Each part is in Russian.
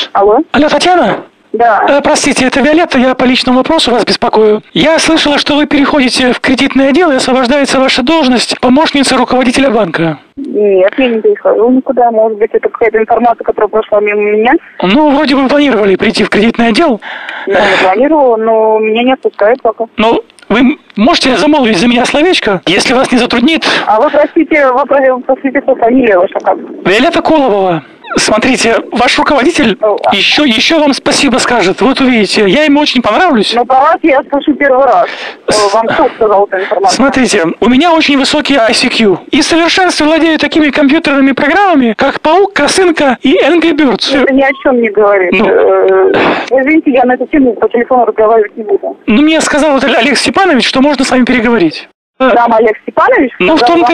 Алло. Алло, Татьяна? Да. Простите, это Виолетта, я по личному вопросу вас беспокою. Я слышала, что вы переходите в кредитный отдел и освобождается ваша должность помощницы руководителя банка. Нет, я не перехожу никуда. Может быть, это какая-то информация, которая прошла мимо меня. Ну, вроде бы планировали прийти в кредитный отдел. Я не планировала, но меня не отпускают пока. Ну, вы можете замолвить за меня словечко, если вас не затруднит? А вы простите, по фамилии ваша как? Виолетта Колобова. Смотрите, ваш руководитель еще вам спасибо скажет. Вот увидите, я ему очень понравлюсь. Но про вас я слышу первый раз. Вам кто сказал эту информацию? Смотрите, у меня очень высокий ICQ. И в совершенстве владею такими компьютерными программами, как Паук, Косынка и Angry Birds. Это ни о чем не говорит. Извините, я на эту тему по телефону разговаривать не буду. Ну, мне сказал вот Олег Степанович, что можно с вами переговорить. Там Олег Степанович? Ну, в том-то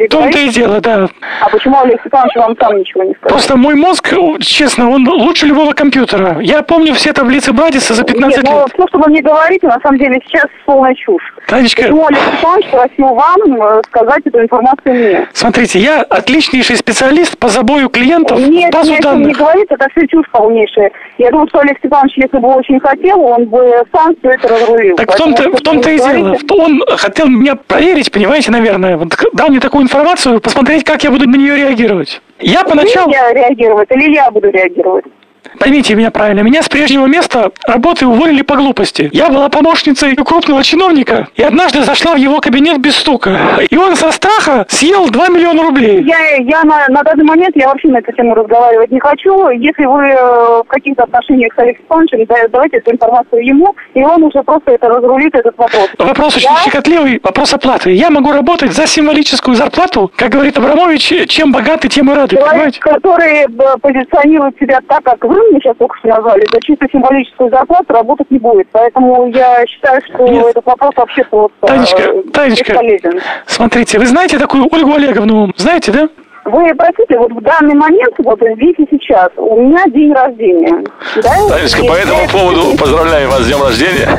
и дело, да. А почему Олег Степанович вам сам ничего не сказал? Просто мой мозг, честно, он лучше любого компьютера. Я помню все таблицы Брадиса за 15 лет. Ну, все, что вы мне говорите, на самом деле сейчас полная чушь. Танечка... Почему Олег Степанович просил вам сказать эту информацию мне? Смотрите, я отличнейший специалист по забою клиентов в базу данных. Нет, не говорит, это все чушь полнейшая. Я думаю, что Олег Степанович, если бы очень хотел, он бы сам все это разрулил. Так в том-то и дело. Он хотел меня проверить, понимаете, наверное. Вот дал мне такую информацию, посмотреть, как я буду на нее реагировать. Я поначалу... Я реагировать или я буду реагировать? Поймите меня правильно, меня с прежнего места работы уволили по глупости. Я была помощницей крупного чиновника и однажды зашла в его кабинет без стука. И он со страха съел 2 миллиона рублей. Я на данный момент я вообще на эту тему разговаривать не хочу. Если вы в каких-то отношениях с Олегом Степановичем, давайте эту информацию ему, и он уже просто это разрулит, этот вопрос. Вопрос очень щекотливый, вопрос оплаты. Я могу работать за символическую зарплату, как говорит Абрамович, чем богаты, тем и рады. Человек, который позиционирует себя так, как вы мне сейчас только что назвали, за чисто символическую зарплату работать не будет. Поэтому я считаю, что этот вопрос вообще просто Танечка, бесполезен. Смотрите, вы знаете такую Ольгу Олеговну? Знаете, да? Вы, простите, вот в данный момент, вот здесь и сейчас, у меня день рождения. Да? Танечка, по этому поводу поздравляю вас с днем рождения.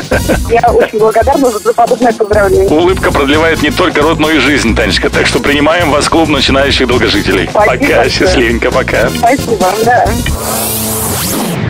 Я очень благодарна за подобное поздравление. Улыбка продлевает не только род, но и жизнь, Танечка. Так что принимаем вас в клуб начинающих долгожителей. Спасибо. Пока, счастливенько, пока. Спасибо, да.